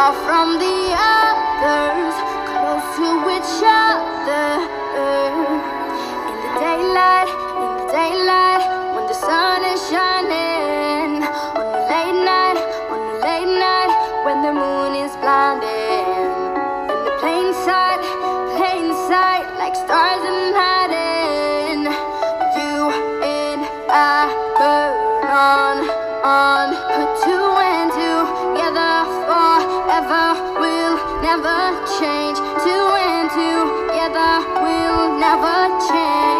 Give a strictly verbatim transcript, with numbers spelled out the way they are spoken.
far from the others, close to each other. In the daylight, in the daylight, when the sun is shining. On the late night, on the late night, when the moon is blinding. In the plain sight, plain sight, like stars in hiding. You and I burn on, on, put two and together forever. We'll never change. Two and together we'll never change.